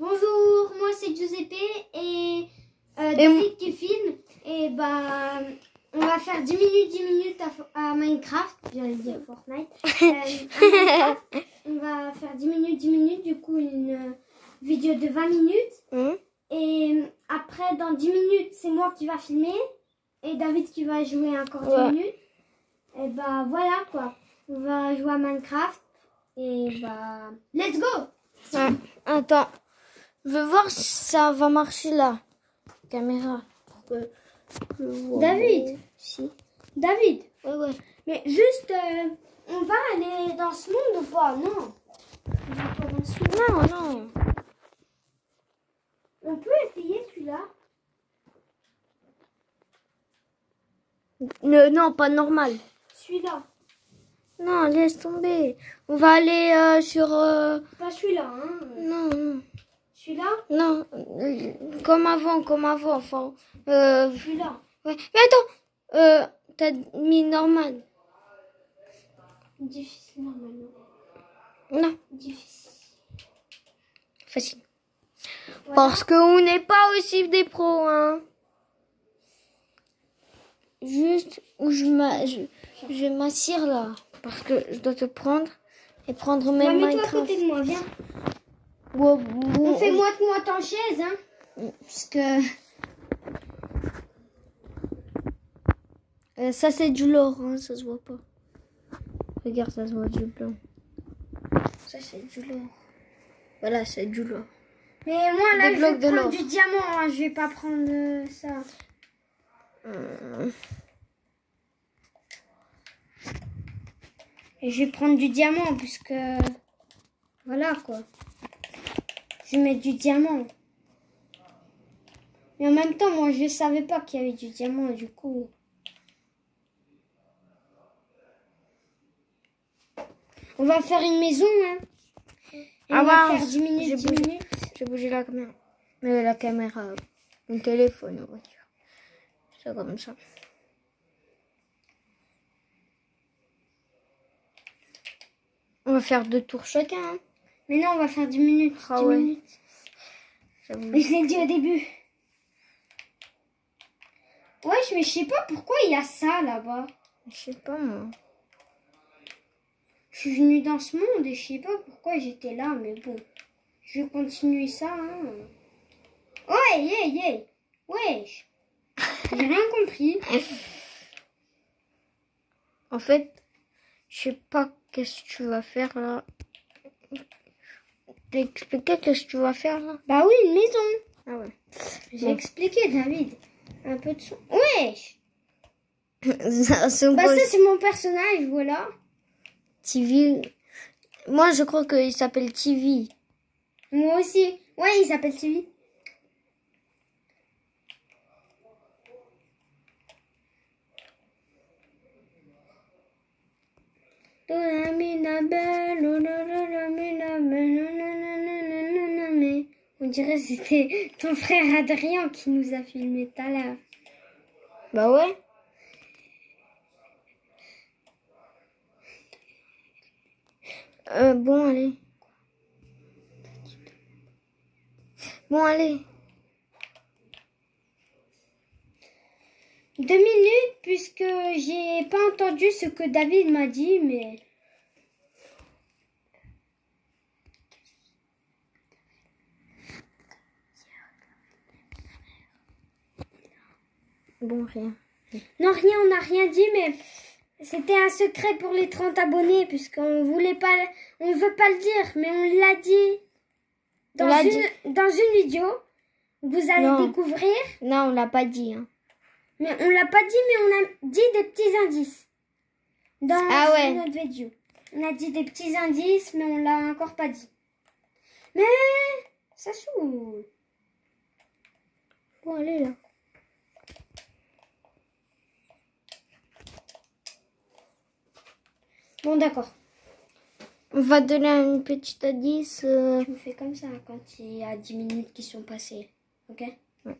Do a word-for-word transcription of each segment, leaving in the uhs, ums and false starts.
Bonjour, moi c'est Giuseppe et euh, David qui filme. Et bah, on va faire dix minutes, dix minutes à, à Minecraft. J'allais dire Fortnite. Euh, à Minecraft. On va faire dix minutes, dix minutes, du coup une euh, vidéo de vingt minutes. Mmh. Et après, dans dix minutes, c'est moi qui va filmer. Et David qui va jouer encore dix ouais. minutes. Et bah voilà quoi. On va jouer à Minecraft. Et bah, let's go! Ouais. Attends, je veux voir si ça va marcher là. Caméra. Pour que je vois. David! Si. David! Ouais, ouais. Mais juste, euh, on va aller dans ce monde ou pas? Non. On va pas dans ce monde. Non, non. On peut essayer celui-là? Ne, non, pas normal. Celui-là. Non, laisse tomber. On va aller euh, sur... Euh... Pas celui-là, hein. Non, non. Celui-là? Non, comme avant, comme avant. Enfin, euh... Celui-là. Ouais. Mais attends, euh, t'as mis normal. Difficile, normalement. Non. Difficile. Facile. Voilà. Parce qu'on n'est pas aussi des pros, hein. Juste où je m'a... Je... Je vais m'assire là, parce que je dois te prendre et prendre même Minecraft. Minecraft. Mets-toi à côté de moi, viens. Wow, wow. On fait moite-moite en chaise, hein. Parce que... Euh, ça c'est du lore, hein, ça se voit pas. Regarde, ça se voit du blanc. Ça c'est du lore. Voilà, c'est du lore. Mais moi là, Des je vais de prendre du diamant, hein. Je vais pas prendre euh, ça. Euh... Et je vais prendre du diamant, puisque... Voilà, quoi. Je vais mettre du diamant. Mais en même temps, moi, je ne savais pas qu'il y avait du diamant, du coup... On va faire une maison, hein. Et ah on va faire dix minutes, dix minutes. J'ai bougé la caméra. Mais la caméra, mon téléphone, on va dire. C'est comme ça. On va faire deux tours chacun. Hein. Mais non, on va faire dix minutes. Ah dix ouais. minutes. Mais je l'ai dit au début. Wesh, mais je sais pas pourquoi il y a ça là-bas. Je sais pas moi. Je suis venue dans ce monde et je sais pas pourquoi j'étais là, mais bon. Je vais continuer ça. Hein. Ouais, yeah, yeah. Wesh. J'ai rien compris. En fait, je sais pas qu'est-ce que tu vas faire là. T'as expliqué qu'est-ce que tu vas faire là? Bah oui, une maison. Ah ouais. J'ai bon. expliqué, David. Un peu de son. Wesh. ça, c'est bah ça, c'est mon personnage, voilà. T V. Moi, je crois qu'il s'appelle T V. Moi aussi. Ouais, il s'appelle T V. On dirait que c'était ton frère Adrien qui nous a filmé tout à l'heure. Bah ouais. Euh, bon, allez. Bon, allez. Deux minutes, puisque j'ai pas entendu ce que David m'a dit, mais... Bon, rien. Non, rien, on n'a rien dit, mais c'était un secret pour les trente abonnés, puisqu'on voulait pas, on veut pas le dire, mais on l'a dit dans, une, dit. dans une vidéo. Vous allez non. découvrir. Non, on l'a pas dit. Hein. Mais on l'a pas dit, mais on a dit des petits indices. Dans ah ouais. notre vidéo. On a dit des petits indices, mais on l'a encore pas dit. Mais ça saoule. Bon, allez là. Bon, d'accord. On va donner une petite indice. Euh... Tu me fais comme ça quand il y a dix minutes qui sont passées. Ok? Ouais.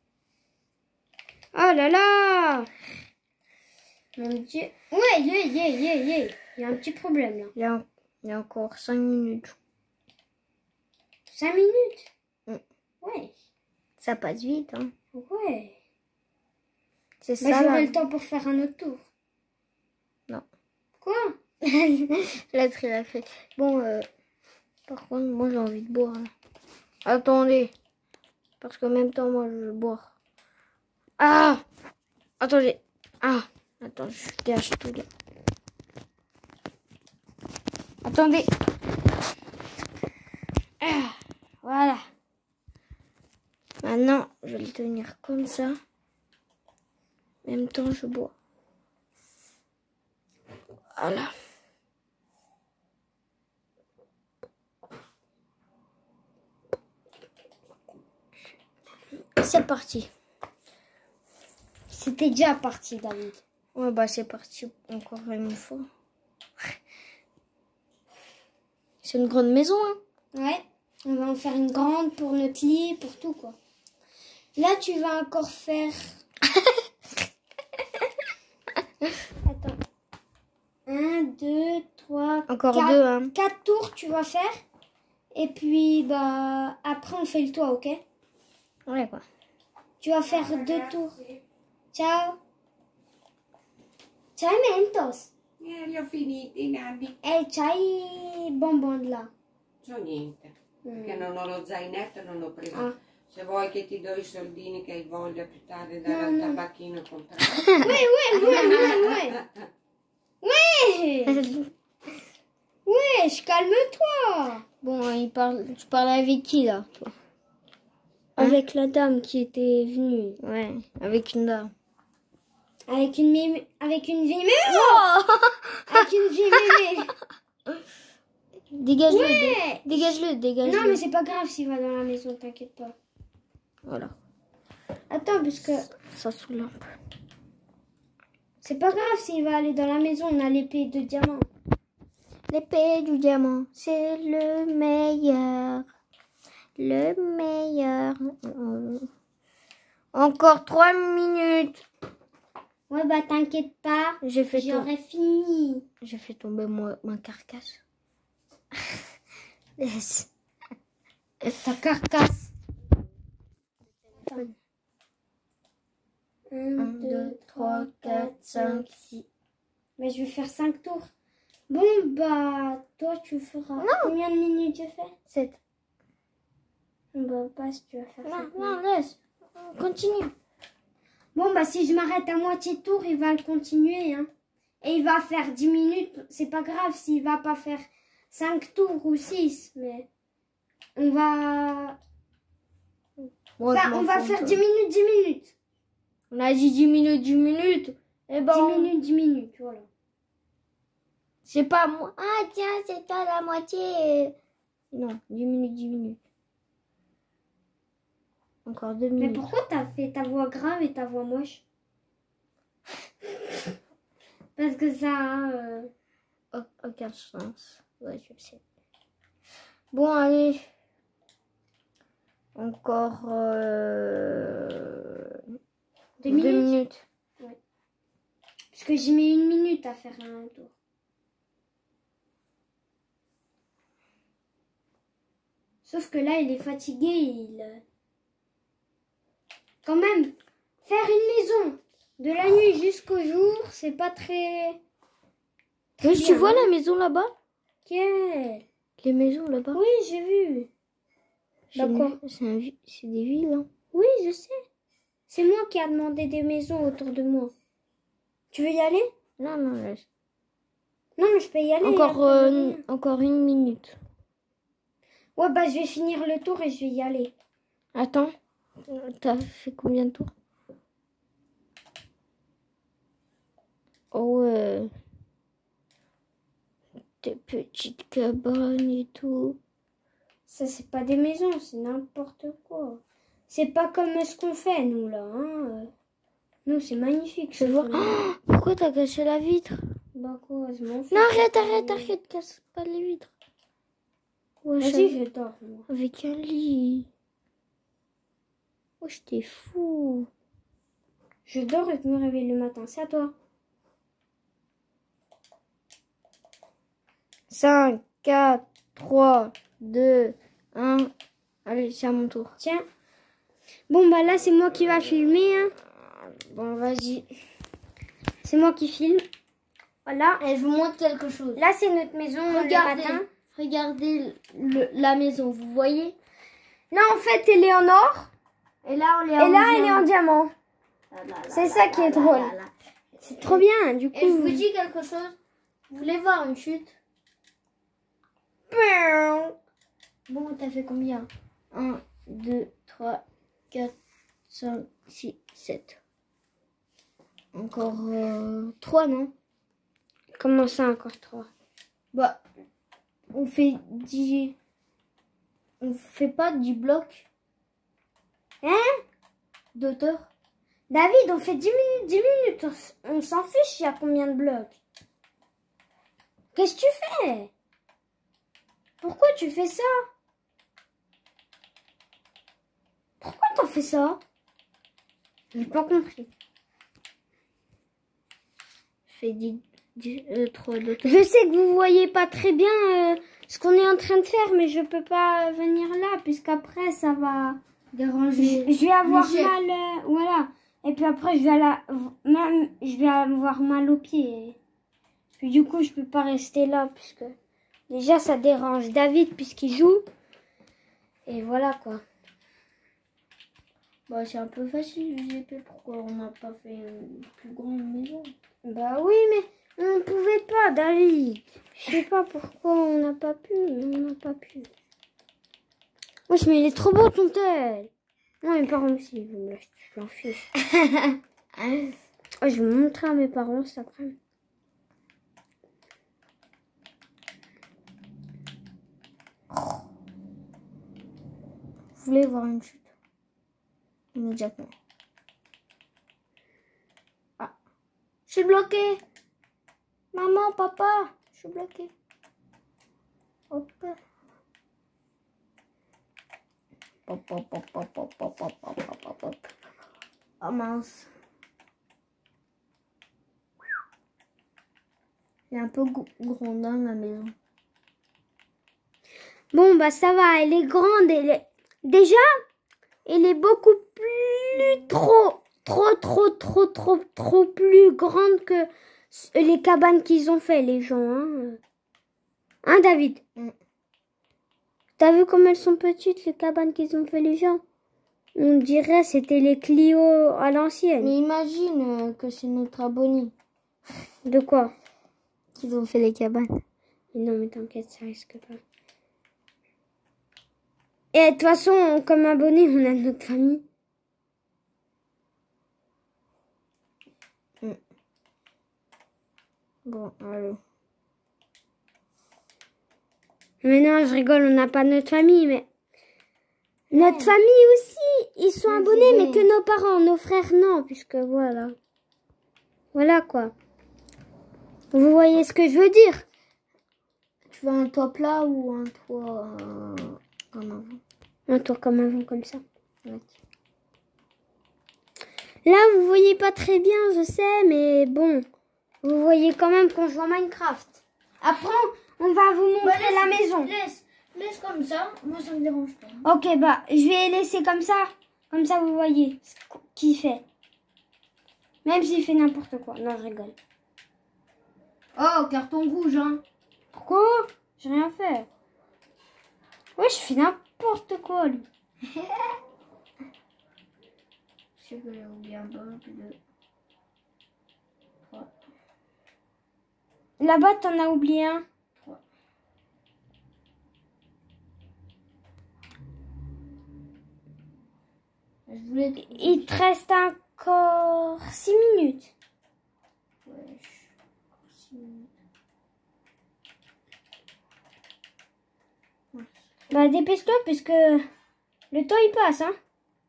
Oh là là! Mon Dieu. Ouais, yeah, yeah, yeah, yeah. Il y a un petit problème là. Il y a, il y a encore cinq minutes. cinq minutes? Mm. Ouais. Ça passe vite, hein. Ouais. C'est Bah, ça. j'aurai là. le temps pour faire un autre tour. Non. Quoi? La tri, la tri. Bon, euh, par contre, moi j'ai envie de boire. Là. Attendez. Parce qu'en même temps, moi je veux boire. Ah! Attendez. Ah! Attends, je cache tout là. Attendez. Ah, voilà. Maintenant, je vais le tenir comme ça. En même temps, je bois. Voilà. C'est parti. C'était déjà parti, David. Ouais, bah c'est parti encore une fois. C'est une grande maison, hein. Ouais. On va en faire une grande pour notre lit, pour tout, quoi. Là, tu vas encore faire... Attends. Un, deux, trois, Encore quatre, deux, hein. quatre tours, tu vas faire. Et puis, bah, après, on fait le toit, ok? Ouais, quoi. Tu vas faire deux tours. Ciao. C'hai Mentos? Eh, li ho finiti, Nabi. E c'hai bonbon là? C'ho niente. Perché Mm. non ho lo zainetto, non ho preso. Ah. Se vuoi che ti do i soldini che hai voglia più tardi dare No, al no. tabacchino a comprare. Ouais, ouais, ouais, ouais, ouais. Ouais. Wesh, calme-toi. Bon, il parle... tu parles avec qui, là, toi? Avec la dame qui était venue. Ouais, avec une dame. Avec une mime... Avec une vie mémé. Avec une vie mémé. Dégage-le, Ouais. dé- dégage-le, dégage-le. Non, mais c'est pas grave s'il va dans la maison, t'inquiète pas. Voilà, Attends, parce que ça saoule un peu. c'est pas grave s'il va aller dans la maison, on a l'épée de diamant. L'épée du diamant, c'est le meilleur. Le meilleur. Encore trois minutes. Ouais, bah t'inquiète pas, J'ai fait, tom- j'aurai fini. j'ai fait tomber moi, ma carcasse. Laisse. Ta carcasse. un, un, deux, trois, quatre, cinq, six. Mais je vais faire cinq tours. Bon, bah, toi, tu feras. Combien de minutes je fais? sept. Bah, pas si tu vas faire Non, cinq non, minutes. laisse. Continue. Bon, bah, si je m'arrête à moitié tour, il va le continuer, hein. Et il va faire dix minutes. C'est pas grave s'il va pas faire cinq tours ou six, mais on va. Moi, Enfin, je m'en on va fous faire un peu. dix minutes, dix minutes. On a dit dix minutes, dix minutes. Eh ben, dix minutes, dix minutes, voilà. c'est pas moi. Ah, tiens, c'est à la moitié. Non, dix minutes, dix minutes. Encore deux Mais minutes. pourquoi t'as fait ta voix grave et ta voix moche? Parce que ça a euh, Oh, aucun sens. Ouais, je sais. Bon, allez. Encore euh, deux deux minutes. minutes. Parce que j'y mets une minute à faire un tour. Sauf que là, il est fatigué. Il... euh, Quand même, faire une maison de la nuit jusqu'au jour, c'est pas très... Oui, tu bien, vois hein. la maison là-bas? Quelle? Les maisons là-bas? Oui, j'ai vu. C'est Bah une- quoi? C'est un vi- c'est des villes, hein. Oui, je sais. C'est moi qui a demandé des maisons autour de moi. Tu veux y aller? Non, non, laisse. Non, mais je peux y aller. Encore, y a pas de euh, rien. encore une minute. Ouais, bah je vais finir le tour et je vais y aller. Attends, t'as fait combien de tours? Oh ouais. Des petites cabanes et tout. Ça, c'est pas des maisons, c'est n'importe quoi. C'est pas comme ce qu'on fait, nous, là. Hein. Nous, c'est magnifique. Je ce vois. qu'on Oh, pourquoi t'as caché la vitre? Bah quoi, je m'en fous. Non, arrête, arrête, arrête, casse pas les vitres. Ouais, Vas-y, je dors, moi. avec un lit. Oh, j'étais fou. Je dors et je me réveille le matin. C'est à toi. cinq, quatre, trois, deux, un. Allez, c'est à mon tour. Tiens. Bon, bah là, c'est moi qui va filmer. Hein. Bon, vas-y. C'est moi qui filme. Voilà. Et je vous montre quelque chose. Là, c'est notre maison Regardez, le matin. regardez le, la maison, vous voyez? Là, en fait, elle est en or. Et là, on est Et là, elle est en diamant. C'est ça qui est drôle. C'est trop bien, du coup. Et je vous dis quelque chose. Vous voulez voir une chute? Bon, t'as fait combien? un, deux, trois, quatre, cinq, six, sept. Encore euh, trois, non? Comment ça, encore trois? Bah, on fait dix... On fait pas dix blocs? Hein? D'auteur? David, on fait dix minutes, dix minutes. On, s- on s'en fiche, il y a combien de blocs? Qu'est-ce que tu fais? Pourquoi tu fais ça? Pourquoi t'en fais ça? J'ai pas compris. Je fais dix, dix, euh, trois d'auteur. Je sais que vous voyez pas très bien euh, ce qu'on est en train de faire, mais je peux pas venir là, puisqu'après ça va... Déranger. Je, je vais avoir le chef. mal, euh, voilà. Et puis après, je vais, la, même, je vais avoir mal aux pieds. Puis du coup, je peux pas rester là, puisque déjà, ça dérange David, puisqu'il joue. Et voilà, quoi. Bah, c'est un peu facile, G P. Pourquoi on n'a pas fait une plus grande maison? Bah oui, mais on pouvait pas, David. Je sais pas pourquoi on n'a pas pu, mais on n'a pas pu. Wesh, mais il est trop beau, ton tel. Non, mes parents aussi, ils vont me l'acheter, je m'en fiche. Oh, je vais montrer à mes parents cet après. Vous voulez voir une chute? Immédiatement. Ah, je suis bloquée. Maman, papa, je suis bloquée. Hop. Hop, hop, hop, hop, hop, hop, hop, hop, hop, hop. Oh mince. Il est un peu grondin la maison. Bon, bah ça va, elle est grande. Elle est... Déjà, elle est beaucoup plus trop, trop, trop, trop, trop, trop plus grande que les cabanes qu'ils ont fait, les gens. Hein, hein David? Mm. T'as vu comme elles sont petites, les cabanes qu'ils ont fait, les gens? On dirait c'était les Clio à l'ancienne. Mais imagine euh, que c'est notre abonné De quoi? qu'ils ont fait les cabanes. Mais non, mais t'inquiète, ça risque pas. Et de toute façon, comme abonné, on a notre famille. Mm. Bon, allô. Mais non, je rigole, on n'a pas notre famille, mais... Notre Ouais. famille aussi, ils sont Mais abonnés, c'est mais vrai. que nos parents, nos frères, non, puisque voilà. Voilà, quoi. Vous voyez ce que je veux dire? Tu veux un toit plat ou un toit euh, comme avant? Un tour comme avant, comme ça. Ouais. Là, vous voyez pas très bien, je sais, mais bon. Vous voyez quand même qu'on joue à Minecraft. Après, on va vous montrer la maison. Laisse, laisse comme ça. Moi, ça me dérange pas. Ok, bah, je vais laisser comme ça. Comme ça, vous voyez ce qu'il fait. Même s'il fait n'importe quoi. Non, je rigole. Oh, carton rouge, hein. Pourquoi? J'ai rien fait. Ouais, je fais n'importe quoi, lui. Je sais que j'ai oublié un bloc de... trois. Là-bas, t'en as oublié un. trois. Je voulais... Il te reste encore six minutes. Ouais, je... Bah, dépêche-toi, puisque le temps, il passe, hein.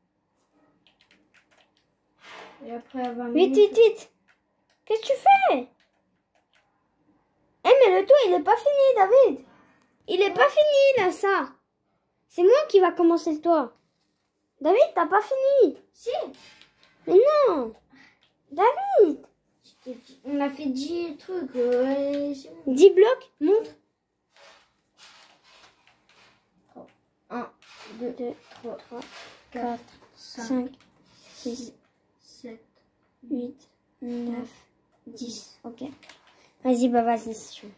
Et après, à vingt Vite, minutes... vite, vite. Qu'est-ce que tu fais? Eh, mais le toit, il est pas fini, David. Il est pas fini, là, ça. C'est moi qui va commencer le toit. David, t'as pas fini. Si. Mais non. David. On a fait dix trucs. Ouais, c'est bon. dix blocs, montre. un, deux, trois, quatre, cinq, six, sept, huit, neuf, dix. Ok. Vas-y, bah vas-y, si tu veux.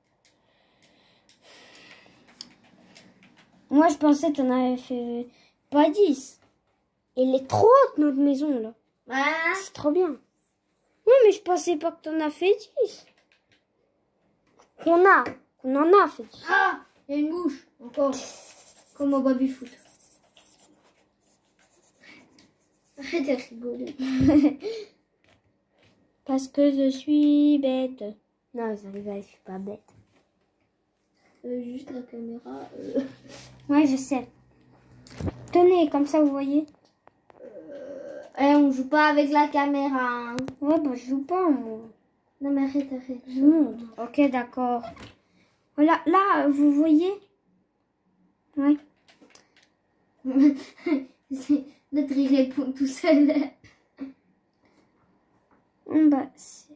Moi, je pensais que t'en avais fait pas dix. Elle est trop haute, notre maison, là. Ah, C'est trop bien. Oui, mais je pensais pas que t'en as fait dix. Qu'on a. Qu'on en a fait dix. ah, il y a une mouche, encore. Comme au baby-foot. Arrête de rigoler. Parce que je suis bête. Non, je rigole, je suis pas bête. Euh, juste la caméra. Euh... Ouais, je sais. Tenez, comme ça, vous voyez. Eh, on joue pas avec la caméra. Hein. Ouais, bah, je joue pas, moi. Non, mais arrête, arrête. Je montre. Ok, d'accord. Voilà, là, vous voyez. Ouais. L'autre, il répond tout seul. Bon, bah, c'est...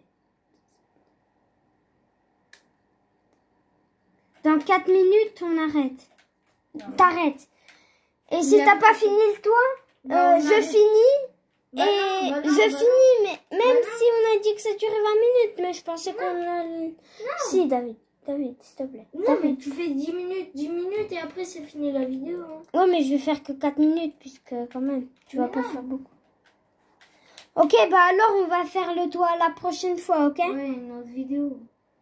Dans quatre minutes, on arrête. T'arrêtes. Et si Mais t'as après, pas fini le toit, Bah, euh, on je arrête. finis. Bah et non, bah non, je bah finis, mais même Bah si on a dit que ça durait vingt minutes, mais je pensais qu'on a... Si, David, David, s'il te plaît. Non, mais tu fais dix minutes, dix minutes et après c'est fini la vidéo. Hein. Ouais, mais je vais faire que quatre minutes, puisque quand même, tu vas Mais pas non. faire beaucoup. Ok, bah alors on va faire le toit la prochaine fois, ok? Ouais, une autre vidéo.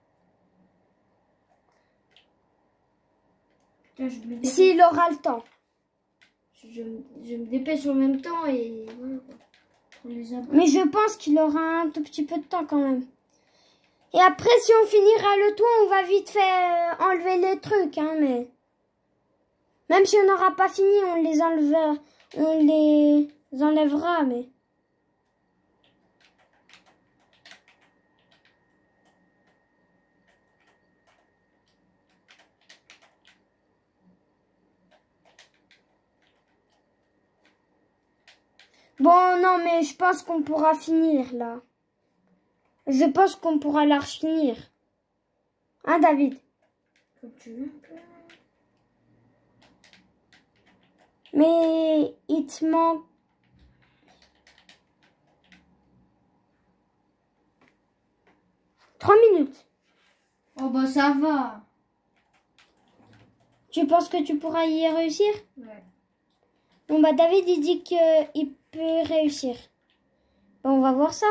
Putain, je me dépêche. S'il aura le temps. Je, me- je me dépêche en même temps et voilà quoi. Pour les abonnés. Mais je pense qu'il aura un tout petit peu de temps quand même. Et après, si on finira le toit, on va vite fait euh, enlever les trucs, hein, mais... Même si on n'aura pas fini, on les enlevera, on les enlèvera, mais... Bon, non, mais je pense qu'on pourra finir, là. Je pense qu'on pourra large finir. Hein, David? Comme tu veux. Mais il te manque... Trois minutes. Oh bah ça va. Tu penses que tu pourras y réussir? Ouais. Bon, bah, David, il dit qu'il peut réussir. Bon, on va voir ça.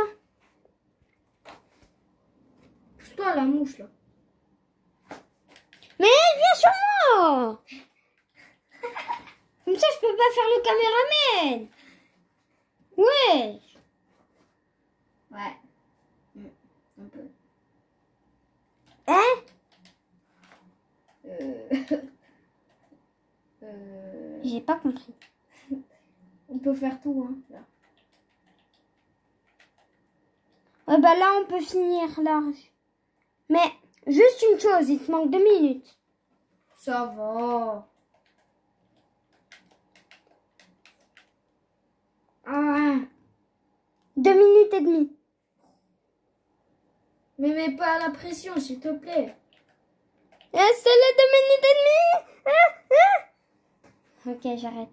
Pousse-toi la mouche là. Mais viens sur moi! Comme ça, je peux pas faire le caméraman. Ouais. Ouais. Mm, un peu. Hein? Euh... euh... J'ai pas compris. On peut faire tout hein. Là. Ouais, bah là, on peut finir large. Mais, juste une chose, il te manque deux minutes. Ça va. Ah. Deux minutes et demie. Mais mets pas la pression s'il te plaît. Et c'est les deux minutes et demie. Ah, ah. Ok, j'arrête.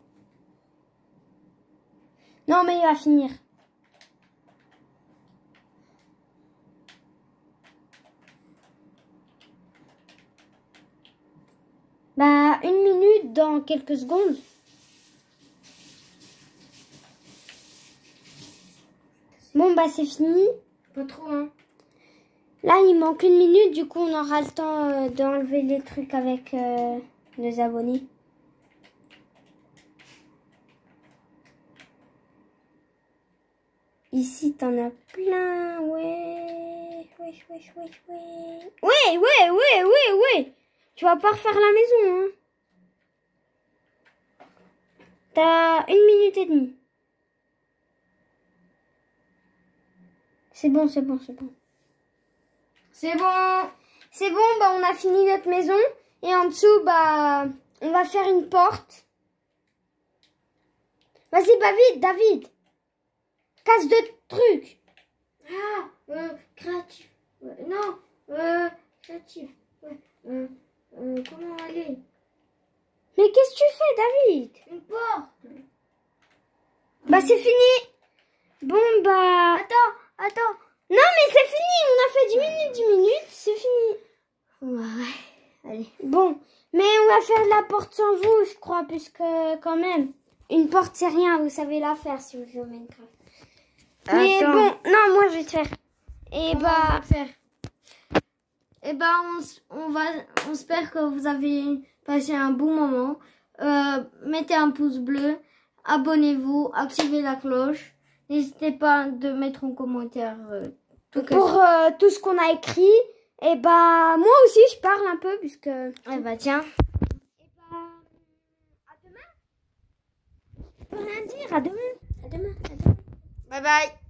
Non, mais il va finir. Bah, une minute dans quelques secondes. Bon, bah, c'est fini. Pas trop hein. Là, il manque une minute. Du coup, on aura le temps euh, d'enlever les trucs avec euh, nos abonnés. Ici, t'en as plein. Ouais. Ouais, ouais, ouais, ouais. Ouais, ouais, ouais, ouais, ouais. Tu vas pas refaire la maison, hein. T'as une minute et demie. C'est bon, c'est bon, c'est bon. C'est bon. C'est bon, bah on a fini notre maison. Et en dessous, bah on va faire une porte. Vas-y, bah vite, David. Casse deux trucs. Ah, euh, créatif. Ouais, non, euh, créatif. Ouais, euh, euh, comment aller? Mais qu'est-ce que tu fais, David? Une porte. Bah, c'est fini. Bon, bah... Attends, attends. Non, mais c'est fini. On a fait dix minutes, dix minutes. C'est fini. Ouais, allez. Bon, mais on va faire la porte sans vous, je crois, puisque quand même, une porte, c'est rien. Vous savez la faire si vous jouez au Minecraft. Mais Attends. bon, non, moi, je vais te faire. Et Comment bah... on va faire? Et ben on, s- on va, on espère que vous avez passé un bon moment. Euh, mettez un pouce bleu, abonnez-vous, activez la cloche. N'hésitez pas de mettre en commentaire euh, tout pour euh, tout ce qu'on a écrit. Et bah moi aussi je parle un peu puisque. Eh bah tiens. Et bah à demain. Je peux rien dire. À demain. À demain. À demain. Bye bye.